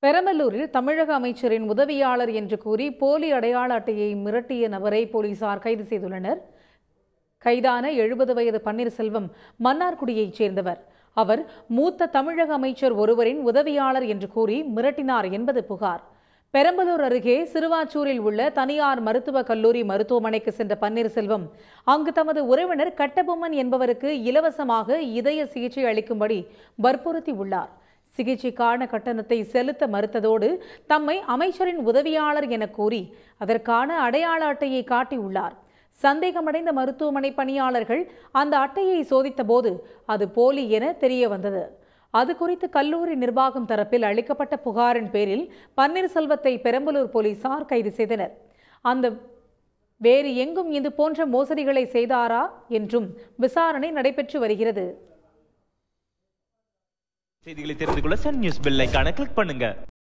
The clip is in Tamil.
பெரம்பலூரில் தமிழக அமைச்சரின் உதவியாளர் என்று கூறி போலி அடையாள அட்டையை மிரட்டிய நபரை போலீசார் கைது செய்துள்ளனர். கைதான 70 வயது பன்னீர்செல்வம் மன்னார்குடியைச் சேர்ந்தவர். அவர் மூத்த தமிழக அமைச்சர் ஒருவரின் உதவியாளர் என்று கூறி மிரட்டினார் என்பது புகார். பெரம்பலூர் அருகே சிறுவாச்சூரில் உள்ள தனியார் மருத்துவக் கல்லூரி மருத்துவமனைக்கு சென்ற பன்னீர்செல்வம் அங்கு தமது உறவினர் கட்டபொம்மன் என்பவருக்கு இலவசமாக இதய சிகிச்சை அளிக்கும்படி வற்புறுத்தியுள்ளார். சிகிச்சைக்கான கட்டணத்தை செலுத்த மறுத்ததோடு தம்மை அமைச்சரின் உதவியாளர் என கூறி அதற்கான அடையாள அட்டையை காட்டியுள்ளார். சந்தேகமடைந்த மருத்துவமனை பணியாளர்கள் அந்த அட்டையை சோதித்த போது அது போலி என தெரிய வந்தது. அது குறித்து கல்லூரி நிர்வாகம் தரப்பில் அளிக்கப்பட்ட புகாரின் பேரில் பன்னீர்செல்வத்தை பெரம்பலூர் போலீசார் கைது செய்தனர். அந்த வேறு எங்கும் இது போன்ற மோசடிகளை செய்தாரா என்றும் விசாரணை நடைபெற்று வருகிறது. செய்திகளை தெரிந்து கொள்ள சன் நியூஸ் பெல் ஐகானை கிளிக் பண்ணுங்க.